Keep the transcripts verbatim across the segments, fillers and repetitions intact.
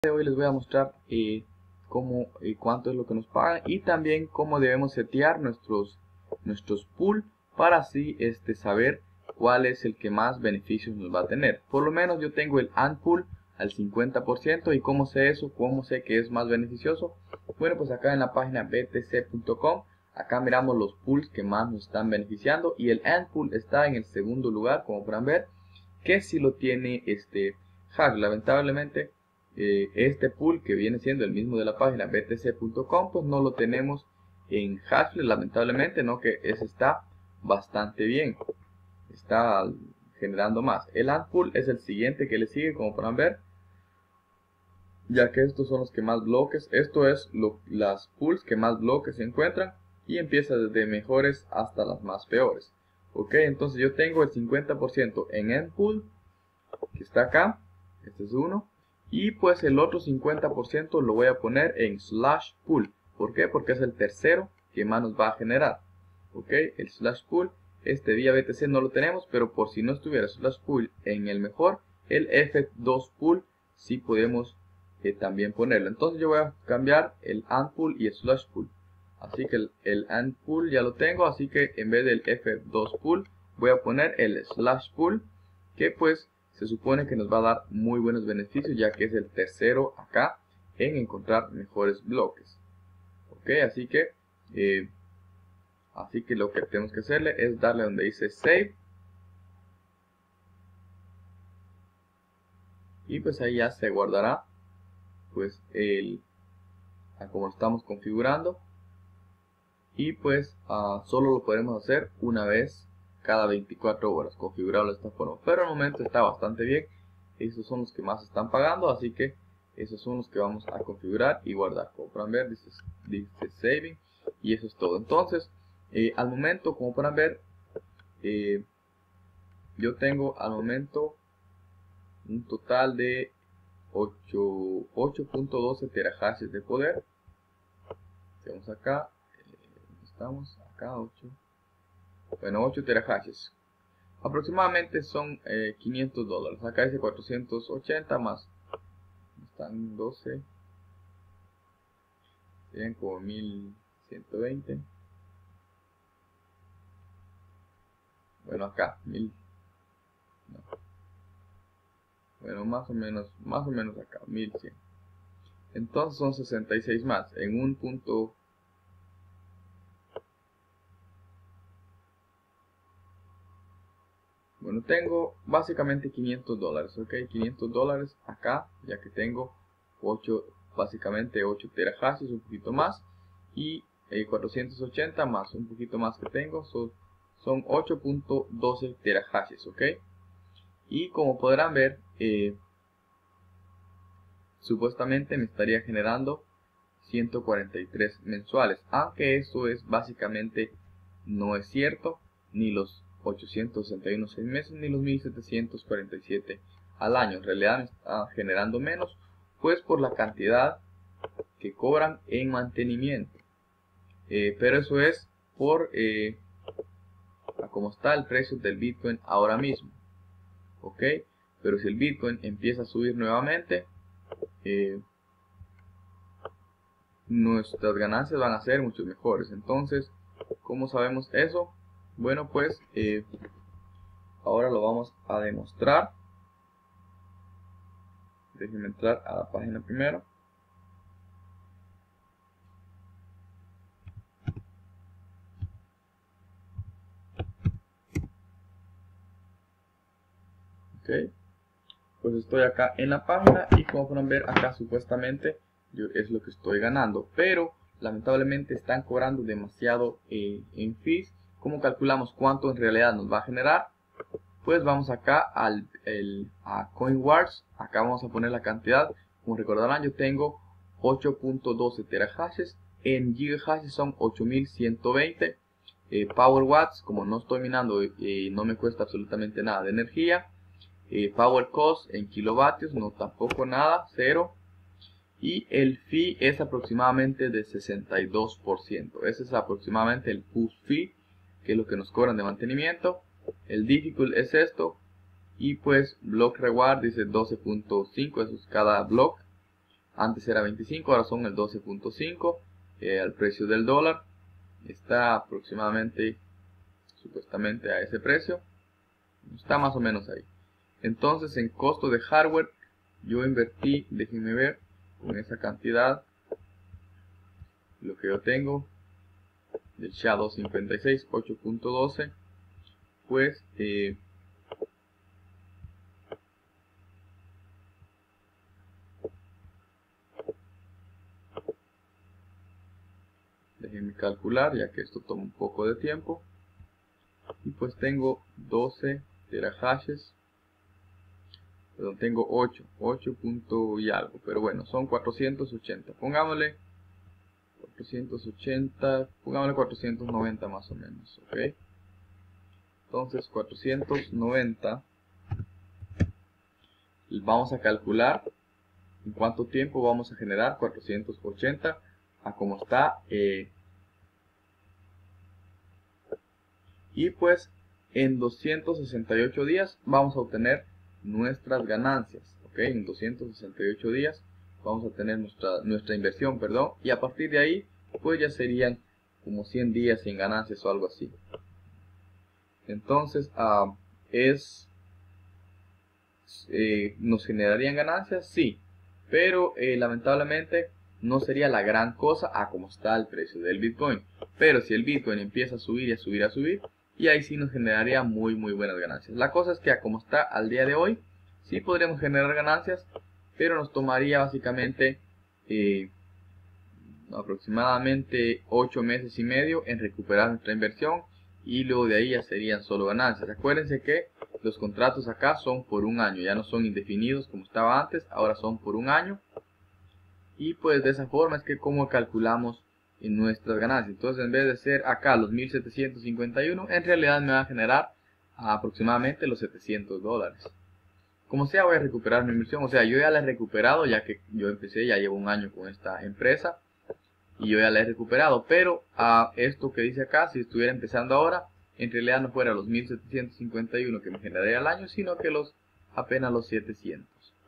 Hoy les voy a mostrar eh, cómo y eh, cuánto es lo que nos pagan y también cómo debemos setear nuestros nuestros pool para así este saber cuál es el que más beneficios nos va a tener. Por lo menos yo tengo el ant pool al cincuenta por ciento. Y cómo sé eso, cómo sé que es más beneficioso. Bueno, pues acá en la página b t c punto com acá miramos los pools que más nos están beneficiando y el ant pool está en el segundo lugar, como podrán ver, que si lo tiene este Hack. Lamentablemente Eh, este pool, que viene siendo el mismo de la página b t c punto com, pues no lo tenemos en Hashflare, lamentablemente, no, que ese está bastante bien, está generando más. El ant pool es el siguiente que le sigue, como podrán ver, ya que estos son los que más bloques, esto es lo, las pools que más bloques se encuentran, y empieza desde mejores hasta las más peores. Ok, entonces yo tengo el cincuenta por ciento en ant pool, que está acá, este es uno. Y pues el otro cincuenta por ciento lo voy a poner en slash pool. ¿Por qué? Porque es el tercero que más nos va a generar. Ok, el slash pool, este vía B T C no lo tenemos, pero por si no estuviera slash pool en el mejor, el F dos pool sí podemos eh, también ponerlo. Entonces yo voy a cambiar el ant pool y el slash pool. Así que el, el ant pool ya lo tengo, así que en vez del F dos pool voy a poner el slash pool, que pues se supone que nos va a dar muy buenos beneficios, ya que es el tercero acá en encontrar mejores bloques. Ok, así que eh, así que lo que tenemos que hacerle es darle donde dice save, y pues ahí ya se guardará pues el a como estamos configurando, y pues uh, solo lo podemos hacer una vez cada veinticuatro horas, configurarlo de esta forma. Pero al momento está bastante bien. Estos son los que más están pagando, así que esos son los que vamos a configurar y guardar. Como podrán ver, dice, dice saving, y eso es todo. Entonces eh, al momento, como podrán ver, eh, yo tengo al momento un total de ocho punto doce terahashes de poder. Vamos acá, eh, estamos acá, ocho, bueno, ocho terahashes. Aproximadamente son eh, quinientos dólares. Acá dice cuatrocientos ochenta más. Están doce. Serían como mil ciento veinte. Bueno, acá. mil. No. Bueno, más o menos. Más o menos acá. mil cien. Entonces son sesenta y seis más. En un punto. Bueno, tengo básicamente quinientos dólares. Ok, quinientos dólares acá. Ya que tengo ocho. Básicamente ocho terahashes, un poquito más, y eh, cuatrocientos ochenta más un poquito más que tengo, son, son ocho punto doce terahashes. Ok, y como podrán ver, eh, supuestamente me estaría generando ciento cuarenta y tres mensuales, aunque esto es básicamente no es cierto, ni los ochocientos sesenta y uno seis meses ni los mil setecientos cuarenta y siete al año. En realidad me está generando menos, pues por la cantidad que cobran en mantenimiento, eh, pero eso es por eh, a cómo está el precio del Bitcoin ahora mismo. Ok, pero si el Bitcoin empieza a subir nuevamente, eh, nuestras ganancias van a ser mucho mejores. Entonces, ¿cómo sabemos eso? Bueno, pues eh, ahora lo vamos a demostrar. Déjenme entrar a la página primero. Ok, pues estoy acá en la página y como pueden ver acá supuestamente yo es lo que estoy ganando, pero lamentablemente están cobrando demasiado eh, en fees. ¿Cómo calculamos cuánto en realidad nos va a generar? Pues vamos acá al el, a CoinWars, acá vamos a poner la cantidad. Como recordarán, yo tengo ocho punto doce terahashes, en gigahashes son ocho mil ciento veinte. eh, Power Watts, como no estoy minando y eh, no me cuesta absolutamente nada de energía. Eh, power cost en kilovatios, no tampoco nada, cero. Y el fee es aproximadamente de sesenta y dos por ciento. Ese es aproximadamente el push fee, que es lo que nos cobran de mantenimiento. El difficult es esto. Y pues block reward dice doce punto cinco, eso es cada block. Antes era veinticinco, ahora son el doce punto cinco. Eh, al precio del dólar está aproximadamente, supuestamente a ese precio, está más o menos ahí. Entonces en costo de hardware yo invertí, déjenme ver, con esa cantidad, lo que yo tengo del S H A doscientos cincuenta y seis, ocho punto doce, pues eh, déjenme calcular, ya que esto toma un poco de tiempo. Y pues tengo doce terahashes, perdón, tengo ocho, ocho punto y algo, pero bueno, son cuatrocientos ochenta, pongámosle cuatrocientos ochenta, pongámosle cuatrocientos noventa más o menos, ok. Entonces cuatrocientos noventa, vamos a calcular en cuánto tiempo vamos a generar cuatrocientos ochenta a como está, eh, y pues en doscientos sesenta y ocho días vamos a obtener nuestras ganancias, ok. En doscientos sesenta y ocho días vamos a tener nuestra, nuestra inversión, perdón, y a partir de ahí pues ya serían como cien días sin ganancias o algo así. Entonces uh, es eh, ¿nos generarían ganancias? Sí, pero eh, lamentablemente no sería la gran cosa a como está el precio del Bitcoin. Pero si el Bitcoin empieza a subir y a subir y a subir, y ahí sí nos generaría muy muy buenas ganancias. La cosa es que a como está al día de hoy, sí podríamos generar ganancias, pero nos tomaría básicamente eh, aproximadamente ocho meses y medio en recuperar nuestra inversión, y luego de ahí ya serían solo ganancias. Acuérdense que los contratos acá son por un año, ya no son indefinidos como estaba antes, ahora son por un año. Y pues de esa forma es que como calculamos en nuestras ganancias. Entonces en vez de ser acá los mil setecientos cincuenta y uno, en realidad me va a generar aproximadamente los setecientos dólares. Como sea, voy a recuperar mi inversión. O sea, yo ya la he recuperado, ya que yo empecé, ya llevo un año con esta empresa y yo ya la he recuperado. Pero a esto que dice acá, si estuviera empezando ahora, en realidad no fuera los mil setecientos cincuenta y uno que me generaría al año, sino que los apenas los setecientos.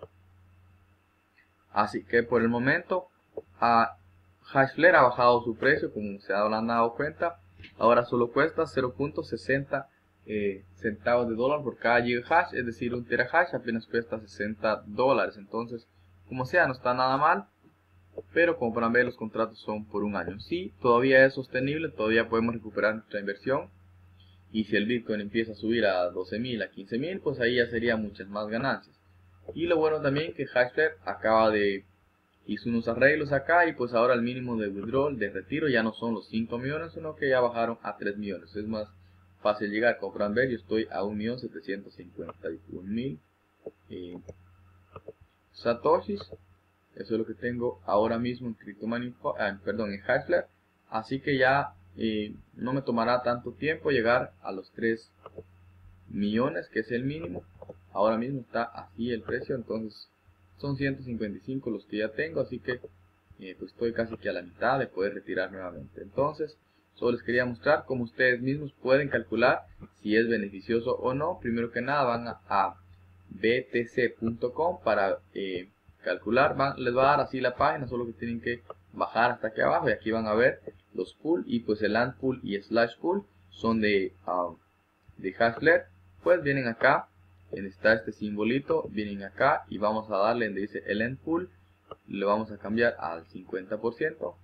Así que por el momento a Hashflare ha bajado su precio, como se habrán dado cuenta. Ahora solo cuesta cero punto sesenta eh, centavos de dólar por cada gigahash, es decir, un terahash apenas cuesta sesenta dólares. Entonces, como sea, no está nada mal, pero como podrán ver, los contratos son por un año. Sí, todavía es sostenible, todavía podemos recuperar nuestra inversión. Y si el Bitcoin empieza a subir a doce mil, a quince mil, pues ahí ya serían muchas más ganancias. Y lo bueno también que Hashflare acaba de hizo unos arreglos acá, y pues ahora el mínimo de withdrawal, de retiro, ya no son los cinco millones, sino que ya bajaron a tres millones. Es más fácil llegar. Como podrán ver, yo estoy a un millón setecientos cincuenta y un mil eh, satoshis. Eso es lo que tengo ahora mismo en CryptoMani, ah, perdón, en Hashflare. Así que ya eh, no me tomará tanto tiempo llegar a los tres millones, que es el mínimo. Ahora mismo está así el precio, entonces son ciento cincuenta y cinco los que ya tengo, así que eh, pues estoy casi que a la mitad de poder retirar nuevamente. Entonces solo les quería mostrar cómo ustedes mismos pueden calcular si es beneficioso o no. Primero que nada van a, a b t c punto com para eh, calcular. Van, les va a dar así la página, solo que tienen que bajar hasta aquí abajo, y aquí van a ver los pool, y pues el ANT pool y slash pool son de, um, de Hashflare. Pues vienen acá, está este simbolito, vienen acá y vamos a darle donde dice el end pool, le vamos a cambiar al cincuenta por ciento,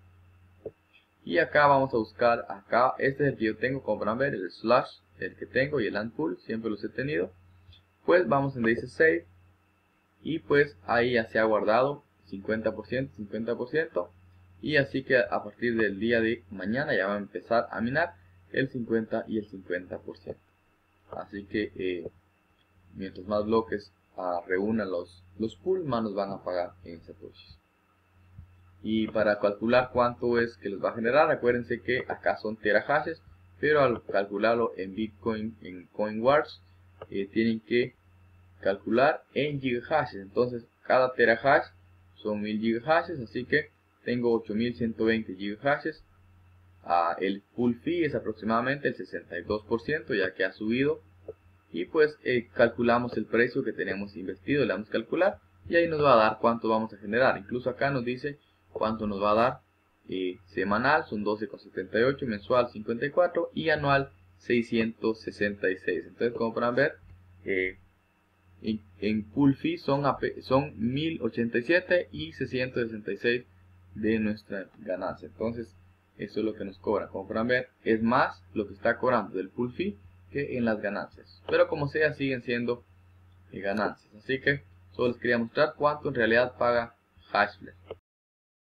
y acá vamos a buscar, acá este es el que yo tengo, como podrán ver, el slash, el que tengo, y el end pool, siempre los he tenido. Pues vamos donde dice save, y pues ahí ya se ha guardado cincuenta por ciento, cincuenta por ciento, y así que a partir del día de mañana ya va a empezar a minar el cincuenta y el cincuenta por ciento. Así que eh, mientras más bloques uh, reúnan los, los pools, más nos van a pagar en satoshis. Y para calcular cuánto es que les va a generar, acuérdense que acá son terahashes, pero al calcularlo en Bitcoin, en CoinWars, eh, tienen que calcular en gigahashes. Entonces cada terahash son mil gigahashes, así que tengo ocho mil ciento veinte gigahashes. Uh, el pool fee es aproximadamente el sesenta y dos por ciento, ya que ha subido. Y pues eh, calculamos el precio que tenemos invertido, le damos a calcular, y ahí nos va a dar cuánto vamos a generar. Incluso acá nos dice cuánto nos va a dar eh, semanal, son doce con setenta y ocho, mensual cincuenta y cuatro y anual seiscientos sesenta y seis. Entonces, como podrán ver, eh, en, en pool fee son, son mil ochenta y siete y seiscientos sesenta y seis de nuestra ganancia. Entonces, eso es lo que nos cobra. Como podrán ver, es más lo que está cobrando del pool fee que en las ganancias. Pero como sea, siguen siendo eh, ganancias. Así que solo les quería mostrar cuánto en realidad paga Hashflare.